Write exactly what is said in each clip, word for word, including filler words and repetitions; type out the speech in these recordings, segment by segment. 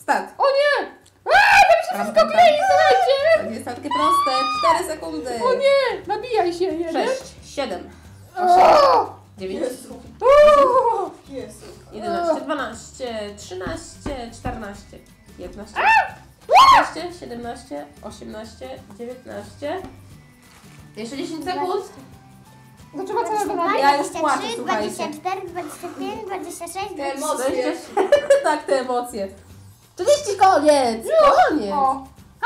Start. O nie! Aaa, tam się wszystko klei, słuchajcie! To nie jest takie proste. cztery sekundy. O nie! Nabijaj się, jeden. sześć, siedem, O! dziewięć, O! Jezu. jedenaście, dwanaście, trzynaście, czternaście, piętnaście, szesnaście, siedemnaście, osiemnaście, dziewiętnaście. Jeszcze dziesięć sekund. No trzeba całego nabić. Ja już dwadzieścia płaczę, trzy, słuchajcie. dwadzieścia cztery, dwadzieścia pięć, dwadzieścia sześć, Te dwadzieścia emocje. Tak, te emocje. czterdzieści, koniec! Koniec! O!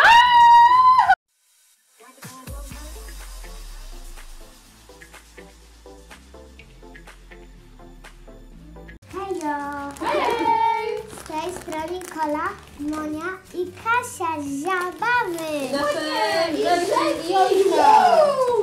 Hejo! Hej! Z tej strony Kola, Monia i Kasia z zabawy. Nasze Żelki i Jolka.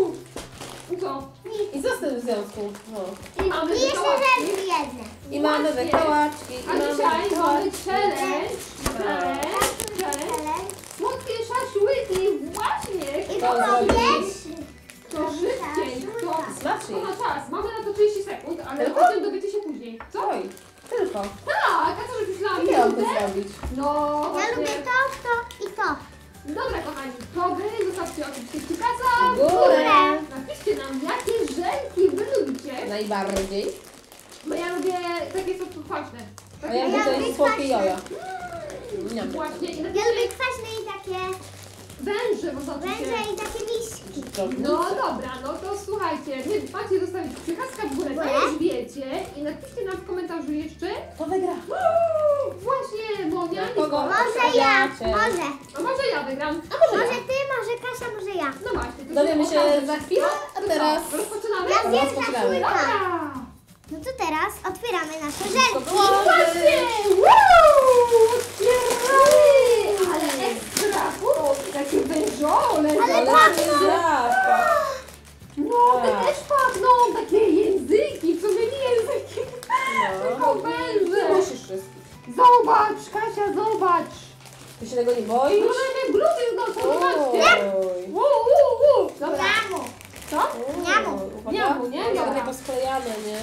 I co? I co z tym w związku? No. I mamy I jeszcze wykołatki. rzeczy jedne. I mamy wykołaczki, i A mamy dzisiaj mamy wykołaczki. challenge. Challenge. Challenge. Ale Słodkie szaszłyki. Właśnie. i To to zrobić. też. To szybciej. To Smacznie. to ma czas. Mamy na to trzydzieści sekund, ale Tylko? o tym dowiecie się później. Co? Oj, tylko. Tak, a co, że myślałam, Nie mam to że... zrobić. No, Ja właśnie. lubię to, to i to. Dobra, kochani, to wy zostawcie oczywiście kciuka W w górę. Napiszcie nam, jakie żelki wy lubicie. Najbardziej. Bo ja lubię takie co kwaśne. A Takie ja Ja lubię lubię słodkie kwaśne. jojo. Niam. właśnie. I Ja napiszcie lubię kwaśne i takie węże, bo zobaczcie. węże i takie miśki. No dobra, no to słuchajcie, wy macie zostawić kciuka w górę, to już wiecie. I napiszcie nam w komentarzu jeszcze. To wygra. Uuu, właśnie, Monia Na i kogo? Kola. Może ja, Stawiacie. może. A może ja wygram? A może Może ja? ty, może Kasia, może ja. No właśnie. to Dowiemy się okaże. za chwilę, a To teraz... co, rozpoczynamy? Ja zjem Rozpoczynamy. szaszłyka. Dobra. No to teraz otwieramy nasze To żelki. Właśnie! Woo! Otwieramy! Ale ekstra! Uuu, takie wężole! Ale Ale pachną. tak. No, te Tak. też pachną! Takie języki, co mieli języki! Tylko No. węże! Musisz wszystkich. Zobacz, Kasia, zobacz! Ty się tego nie No, boisz? jakie gluty w nosu, zobaczcie! Oj. Wu, wu, wu! Dobra, Jamu. co? Niamu. Uwaga. Niamu, nie? Uwaga, Dobra. nie posklejane, nie?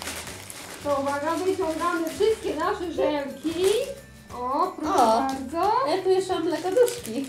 To uwaga, wyciągamy wszystkie nasze żelki. O, proszę O. bardzo. Ja tu jeszcze mam mlekoduszki.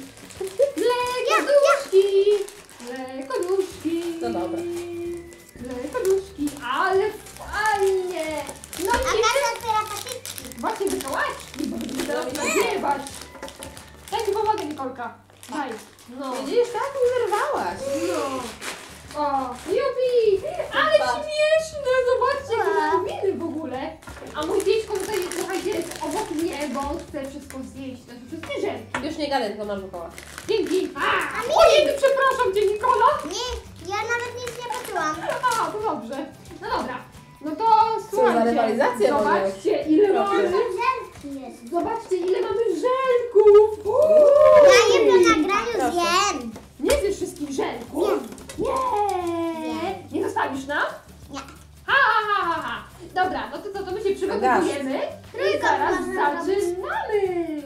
Mlekoduszki! Mlekoduszki! No dobra. Mlekoduszki, ale fajnie! No A i jeszcze Kasia otwiera patyki. właśnie wykołaczki, bo będziemy teraz nagrywać. Daj mi pomogę, Nikolka. Daj. No. Widzisz, tak mi wyrwałaś. No. O, jupi! Ale śmieszne! Zobaczcie, jakie mam miny w ogóle. A mój dziecko tutaj, słuchajcie, jest obok mnie, bo on chce wszystko zjeść. Znaczy wszystkie żelki. Już nie gadaj, tylko masz wykołacz. Dzięki. A, ojej, przepraszam cię, Nikola. Nie, ja nawet nic nie poczułam. A, to dobrze. No dobra. No to za słuchajcie. rywalizacja Zobaczcie, ile Proszę. mamy. Żelki jest. Zobaczcie, ile mamy żelków. Ja je po Uuu. nagraniu Proszę. zjem. Nie zjesz wszystkich żelków? Nie. Nie. Nie zostawisz nam? Nie. Ha, ha, ha, ha, ha. Dobra, no to co, to my się przygotowujemy i Trójkąt zaraz można zrobić. zaczynamy.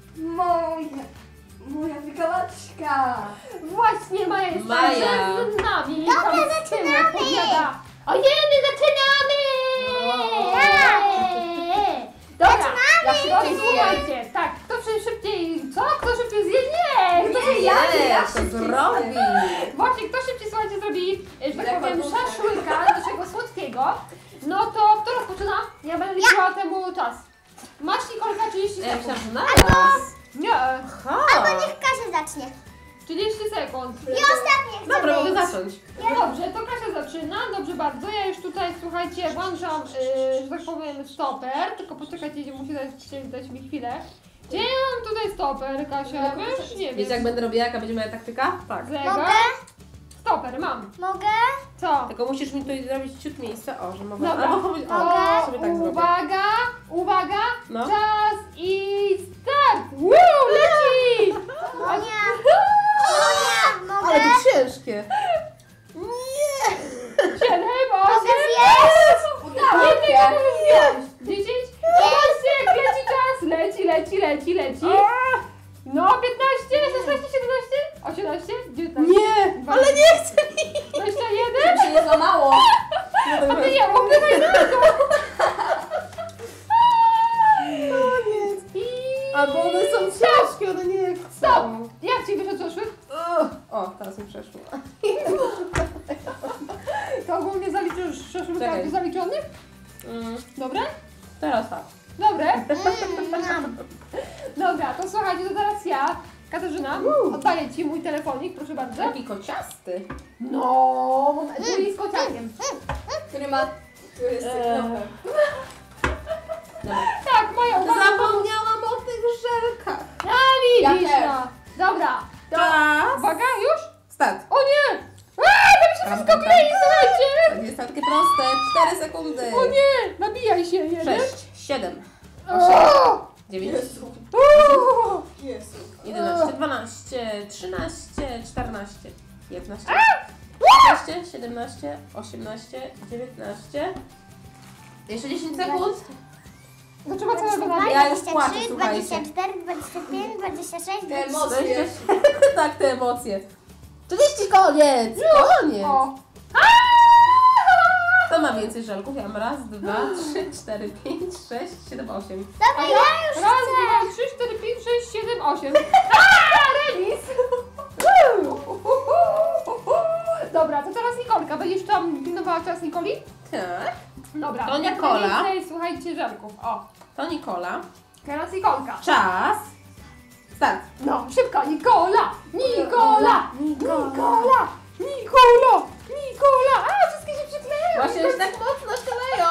Moja, moja wykałaczka. Właśnie Maja jest Maja. także z nami. Dobra, Tam z tyłu zaczynamy. odpowiada. Ojeny, zaczynamy! Tak. Dobra, Zaczynamy. ja się słuchajcie, tak, kto przy- szybciej, co? Kto szybciej zje? Nie! Kto Nie, szybciej nie, ja to szybciej zrobi. Właśnie, kto szybciej, słuchajcie, zrobi, że tak Lekko powiem, duszę. szaszłyka naszego słodkiego, no to kto rozpoczyna? Ja będę liczyła temu czas. Masz, Nikolka, trzydzieści Ja sekund. myślałam, że naraz. Nie, Ha. Albo niech Kasia zacznie. trzydzieści sekund. I ostatnie chcę Dobra, mogę być. zacząć. Dobrze, to Kasia zaczyna, dobrze bardzo. Ja już tutaj, słuchajcie, włączam, yy, że tak powiem, stoper, tylko poczekajcie, nie musi dać, dać mi chwilę. Gdzie ja mam tutaj stoper, Kasia? Wiesz? Nie Wiecie, jak wiem. będę robiła, jaka będzie moja taktyka? Tak. Mogę? Zegar. Stoper, mam. Mogę? Co? Tylko musisz mi tutaj zrobić ciut miejsca. O, że mogę. Dobra, Albo powiedzieć, o, Mogę? sobie tak zrobię. uwaga, uwaga, No. czas i start! Woo, leci! Monia. Monia, mogę? Ale to ciężkie. Siedem, Mogę osiem, zjeść? Udało się! zjeść! Dziesięć, zobaczcie, jak leci czas! Leci, leci, leci, leci! No, piętnaście, szesnaście, siedemnaście, osiemnaście, dziewiętnaście, Nie, dwadzieścia, ale nie chcę mi. dwadzieścia jeden, Się nie złamało. No a ty nie, upychaj na to! Koniec. I Albo one są ciężkie, one nie chcą. Stop! Jak ci wyszedł przeszły? O, teraz mi przeszło. To ogólnie zaliczasz przeszły Czekaj. karty zaliczonych? Mm, Dobre? teraz tak. Dobre? Mm, Dobra, to słuchajcie, to teraz ja, Katarzyna, oddaję ci mój telefonik, proszę bardzo. Taki kociasty. No, moment, tu jest kociakiem. Który ma... Który jest Eee. cyfrowy. Dobra. Tak, moja uwaga. Zapomniałam o tych żelkach. A Ja widzisz, też. no. Dobra, to Czas. uwaga, już? Start. O nie! Aaa, to mi się wszystko Tam, tam, klei, tam. słuchajcie! To jest takie proste. cztery sekundy. O nie, nabijaj się, jeden. sześć, siedem, O! dziewięć, Jezu. O! Jezu. jedenaście, dwanaście, trzynaście, czternaście, piętnaście, szesnaście, siedemnaście, osiemnaście, dziewiętnaście. Jeszcze dziesięć sekund. No trzeba całego dwadzieścia nabijać. dwa, Ja już płaczę, dwadzieścia trzy, słuchajcie. dwadzieścia cztery, dwadzieścia pięć, dwadzieścia sześć, Te dwadzieścia emocje. tak, te emocje. trzydzieści, koniec, koniec. O! Kto ma więcej żelków? Ja mam raz, dwa, trzy, cztery, pięć, sześć, siedem, osiem. A Dobra, ja ja już raz, chcę. dwa, trzy, cztery, pięć, sześć, siedem, osiem. Aaa, remis! Dobra, to teraz Nikolka. Będziesz tam pilnowała czas Nikoli? Tak. Dobra. To jak Nikola. najwięcej, słuchajcie, żelków. O, To Nikola. teraz Nikolka. Czas. Start. No, szybko, Nikola! Nikola! Nikola! Nikola! Nikola! A, wszystkie się przyklejają! Właśnie już tak mocno szkaleją.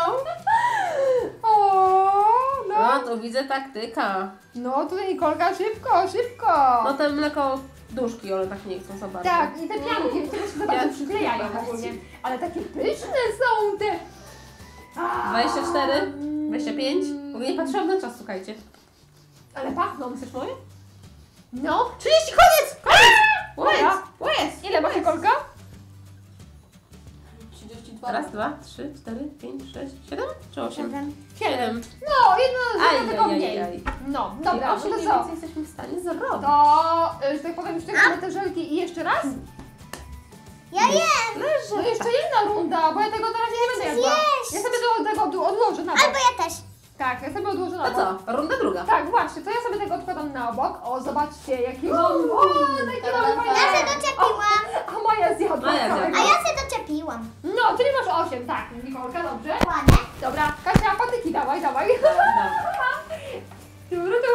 O, no. No, to widzę taktyka. No, tutaj Nikolka, szybko, szybko! No te mleko duszki, one tak nie chcą za bardzo. Tak, i te pianki, wiecie, też się bardzo Ja- przyklejają ogólnie. Ale takie pyszne są te... A, dwadzieścia cztery, dwadzieścia pięć. W ogóle nie patrzyłam na czas, słuchajcie. Ale pachną. Chcesz moje? No. trzydzieści, koniec! Koniec! Dobra. Łez! Ile ma Nikolka? trzydzieści dwa. Raz, dwa, trzy, cztery, pięć, sześć, siedem czy osiem? Siedem. Siedem. No, jedno, Aj, jedno tylko aj, aj, mniej. aj. No, Czyli dobra, no osiem to mniej co? więcej jesteśmy w stanie zrobić. To, y, że tak powiem, sztykamy te żelki i jeszcze raz? Ja jem. No jeszcze jedna runda, bo ja tego teraz nie będę jadła. zjeść. Ja sobie do tego tu odłożę na bok. Albo ja też. Tak, ja sobie odłożę na To bok. co? Runda druga. Tak, właśnie, to ja sobie tego odkładam na bok. O, zobaczcie, jaki mam... O, taki mam Ja fajny. się doczepiłam. A moja zjadła Moja całego. zjadła. A ja się doczepiłam. No, czyli masz osiem, tak, Nikolka, dobrze. Ładnie. Dobra, Kasia, patyki dawaj, dawaj. Turu, tu.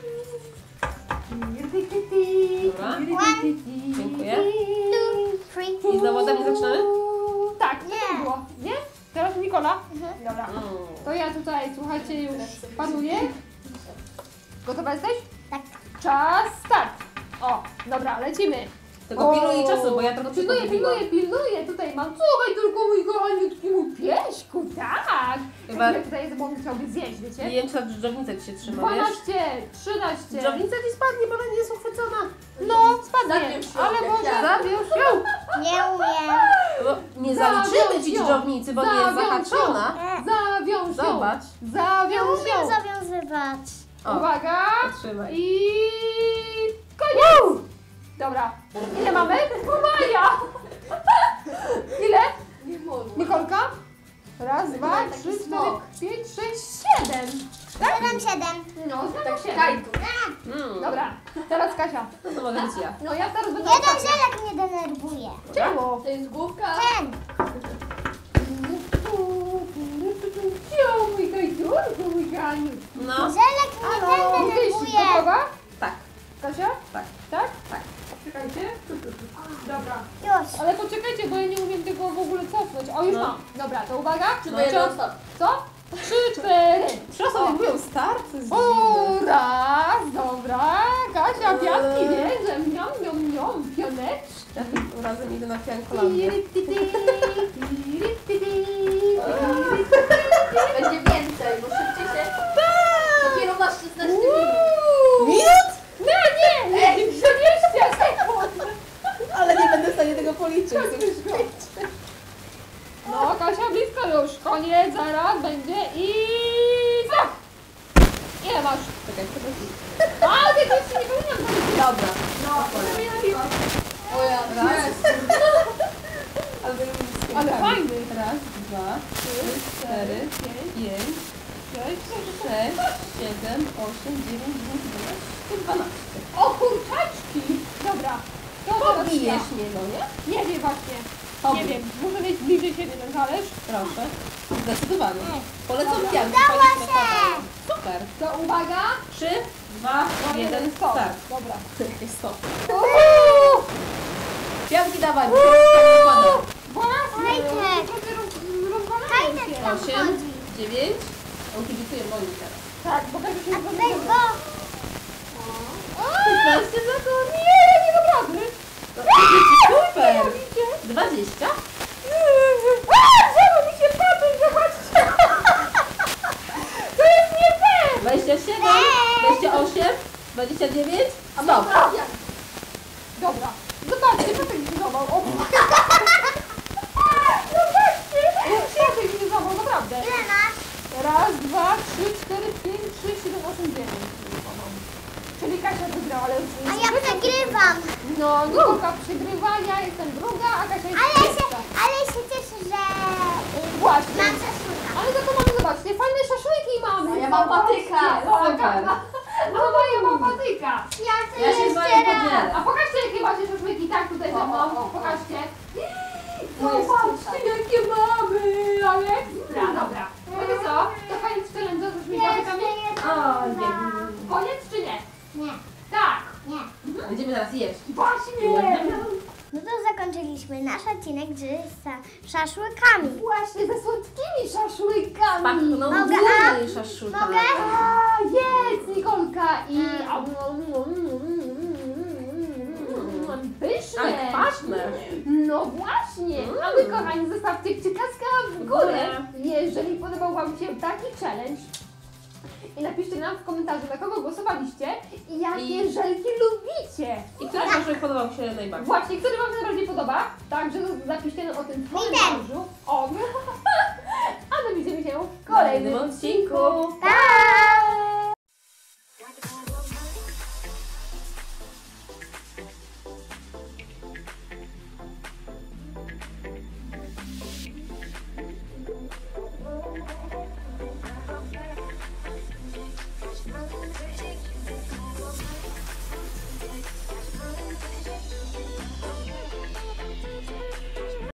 Dobra. Dziękuję. Two, three. I znowu ode mnie zaczynamy? Tak, Nie. nie było, nie? Teraz Nikola. Mhm. Dobra. Mm. To ja tutaj, słuchajcie, już panuję. Gotowa jesteś? Tak. Czas, start. O, dobra, lecimy. Tylko pilnuj czasu, bo ja trochę Pilnuję, przypomniałam. pilnuję, pilnuję. Tutaj mam, słuchaj tylko mój kochaniutki mój pieśku, tak. Chyba- Chyba tutaj jest, bo on chciałby zjeść, wiecie? Nie wiem, czy ta dżdżownica ci się trzyma, wiesz? dwanaście, trzynaście. Dżdżownica ci spadnie, bo ona nie jest uchwycona. No, spadnie, Zawiąż ją, ale jak może ja. zawiąż ją. Nie umiem. Bo nie Zawiąż zaliczymy ci ją. dżdżownicy, bo nie jest Zawiąż ją. zahaczona. E, Zawiąż ją. Zobacz. Nie Zawiąż umiem ją. zawiązywać. O, Uwaga. Trzymaj. I koniec. Dobra. Ile mamy? Maja. Ile? Nie mogę. Nikolka? Raz, dwa, Taki trzy, cztery, smok. pięć, sześć, siedem. Siedem, siedem. No, Tak tak się siedem. daj tu. Mm. Dobra, teraz Kasia. No to może być ja. No ja teraz będę Jeden ostatnia. żelek mnie denerwuje. Czemu? To jest główka. Ten. Cio, mój kajciurku, mój kaniu. No, Żelek mnie ten Jesteś denerwuje. gotowa? tak. Kasia? Tak. Tak? Tak. Czekajcie. Dobra. Już. Ale poczekajcie, bo ja nie umiem tego w ogóle cofnąć. O, już No. mam. Dobra, to uwaga. Czy No to jeden co? ostatni? Co? Trzy, cztery. Trzy osoby mówią start, to jest O, dziwne. raz, dobra. Kasia, pianki Eee. bierze. Miam, miam, miam, pianeczki. Ja tym razem idę na piankolandię. Będzie więcej, bo szybciej się... Dopiero masz szesnaście minut. Minut? No nie, nie, dwadzieścia sekund. Ale nie będę w stanie tego policzyć. No, Kasia, blisko już. Koniec, zaraz będzie i... tak. Ile masz? Czekaj, czekaj. A, ty to jeszcze nie powinnam powiedzieć. Dobra. No, to mnie nabiła. O ja, Raz. Jezu. Ale, Ale fajny. Raz, dwa, trzy, cztery, pięć, sześć. sześć, siedem, osiem, dziewięć, dziesięć, jedenaście, dwanaście. O kurczaczki! Dobra, to teraz ja. Pobijesz mnie, no nie? Nie wiem właśnie. Pobij. Nie wiem, muszę mieć bliżej siebie ten talerz. Proszę. Zdecydowanie. Polecam Dobra. pianki. Udało fajnie się. napadają. Super. To uwaga. trzy, dwa, jeden, stop. start. Dobra. Stop. Uuu! Pianki dawaj, bo się układa. Właśnie, Hajtek. trochę roz- rozwalają Hajtek się. tam osiem, chodzi. dziewięć. On kibicuje moim teraz. Tak, bo każdy się A nie weź go. piętnaście sekund. Nie, nie dam rady. Super. dwadzieścia. Zero mi się patrzeć, zobaczcie. To jest nie fair. dwadzieścia siedem. dwadzieścia osiem. dwadzieścia dziewięć. Stop. Dobra. Dobra. Zobaczcie, co tak zbudował. O. Zobaczcie, co tak zbudował, naprawdę. Ile masz? Raz, dwa, trzy, cztery, pięć, sześć, siedem, osiem, dziewięć. Czyli Kasia wygrała, ale już A ja przegrywam. No, Nikolka przegrywa, ja jestem druga, a Kasia jest Ale się, pierwsza. ale się cieszę, że y, Właśnie. mam zaszłoka. Ale za to mamy, zobaczcie, fajne szaszłyki mamy. A ja mam patyka. Super. No, no, ja mam patyka. Ja chcę Ja się z wami jeszcze raz. podzielę. A pokażcie, jakie macie szaszłyki, tak, tutaj ze mną, pokażcie. Zobaczcie, jakie mamy, ale ekstra, dobra. Wiecie co, to koniec challenge z szaszłykami? Jeszcze O, jedna. nie. Koniec czy nie? Nie, Tak. nie. Będziemy teraz jeść. Właśnie. No to zakończyliśmy nasz odcinek z szaszłykami. Właśnie, ze słodkimi szaszłykami. Pachną Mogę, a? dłużej szaszłyka. Mogę? A, jest Nikolka i... Mm. Pyszne. Tak, kwaśne. No właśnie. A wy, kochani, zostawcie kciukaska w górę, jeżeli podobał wam się taki challenge. I napiszcie nam w komentarzu, na kogo głosowaliście i jakie I- żelki lubicie. I który szaszłyk podobał się najbardziej? Właśnie, który wam najbardziej podoba? Także napiszcie nam o tym w ten. komentarzu. O, a my widzimy się w W kolejnym kolejnym odcinku. Pa!